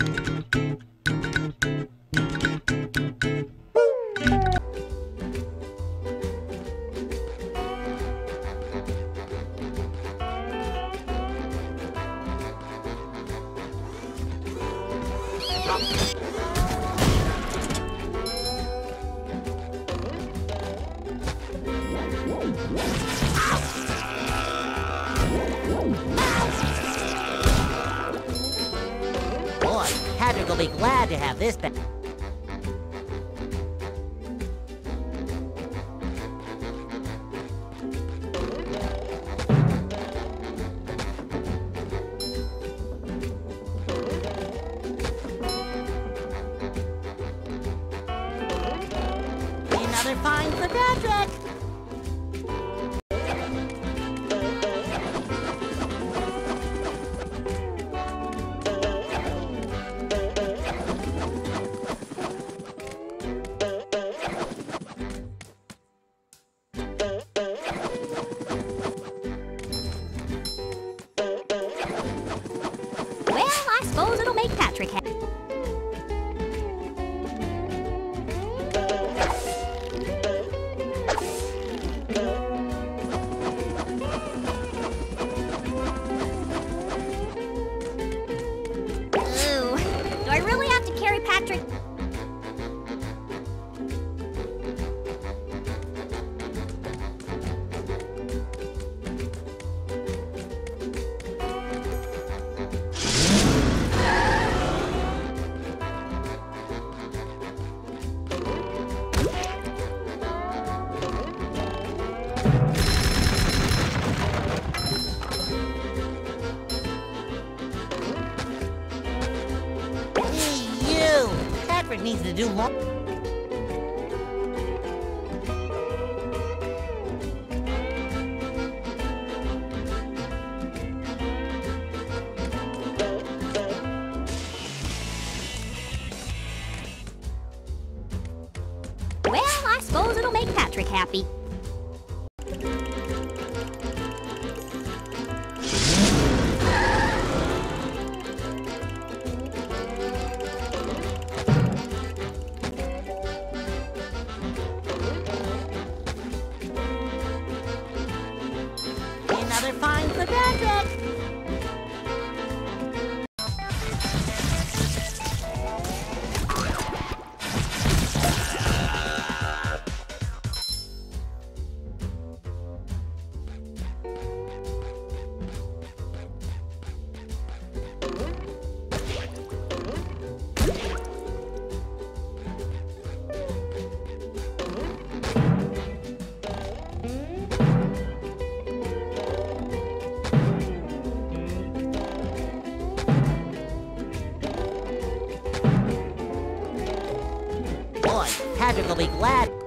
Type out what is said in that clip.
Boy, Patrick will be glad to have this back. Another find for Patrick! Well, I suppose it'll make Patrick happy. Ooh, do I really have to carry Patrick? Patrick needs to do more. Well, I suppose it'll make Patrick happy. Another find for Patrick! Boy, Patrick will be glad.